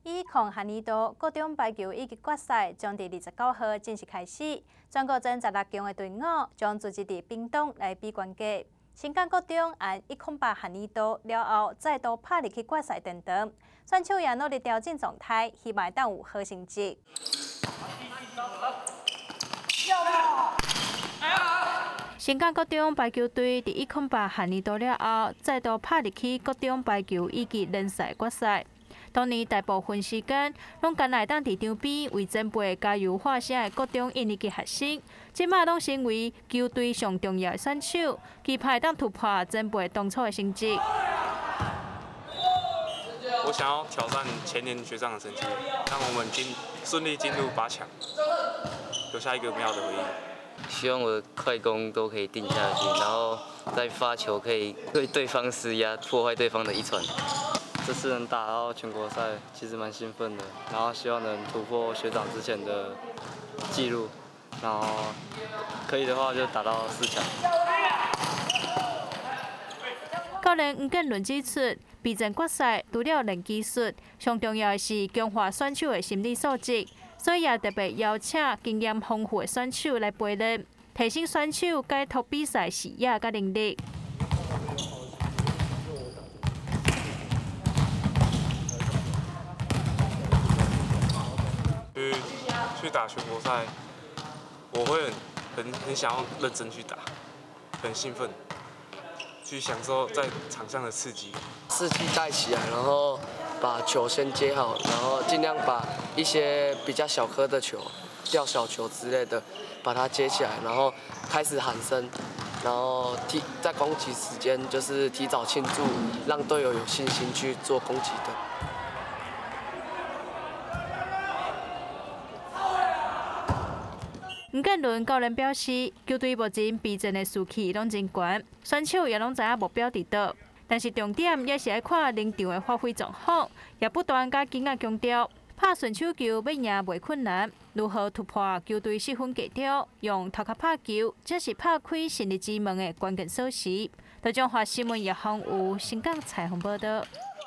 以控韩尼岛各种排球以及决赛将伫29号正式开始。全国前16强的队伍将聚集伫屏东来比关节。新港国中按108韩尼岛了后，再度拍入去决赛殿堂。选手也努力调整状态，希望当有好成绩。新港国中排球队伫108韩尼岛了后，再度拍入去国中排球以及联赛决赛。当年大部分时间，拢干来当伫场边为前辈加油喊声的国中1年级学生，即马拢成为球队上重要的选手，期盼当突破前辈当初的成绩。 我想要挑战前年学长的成绩，让我们顺利进入8强，留下一个美好的回忆。 希望我的快攻都可以定下去，然后在发球可以对对方施压，破坏对方的一传。这次能打到全国赛，其实蛮兴奋的。然后希望能突破学长之前的纪录，然后可以的话就打到4强。 教练吴建伦指出，备战决赛除了练技术，上重要的是强化选手的心理素质，所以也特别邀请经验丰富的选手来陪练，提升选手解脱比赛视野甲能力。 去打全国赛，我会很想要认真去打，很兴奋，去享受在场上的刺激。 士气带起来，然后把球先接好，然后尽量把一些比较小颗的球、吊小球之类的，把它接起来，然后开始喊声，然后在攻击时间就是提早庆祝，让队友有信心去做攻击的。 吴建伦教练表示，球队目前备战的士气拢真悬，选手也拢知影目标伫倒，但是重点也是要看临场的发挥状况，也不断甲紧仔强调，拍顺手球要赢袂困难，如何突破球队失分格调，用头壳拍球，这是拍开胜利之门的关键锁匙。台中华新闻叶宏武新港采访报道。